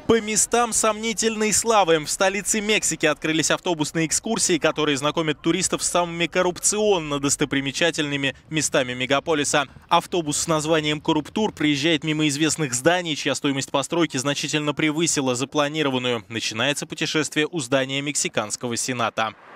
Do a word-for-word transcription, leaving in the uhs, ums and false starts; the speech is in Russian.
По местам сомнительной славы в столице Мексики открылись автобусные экскурсии, которые знакомят туристов с самыми коррупционно достопримечательными местами мегаполиса. Автобус с названием «Корруптур» проезжает мимо известных зданий, чья стоимость постройки значительно превысила запланированную. Начинается путешествие у здания Мексиканского сената.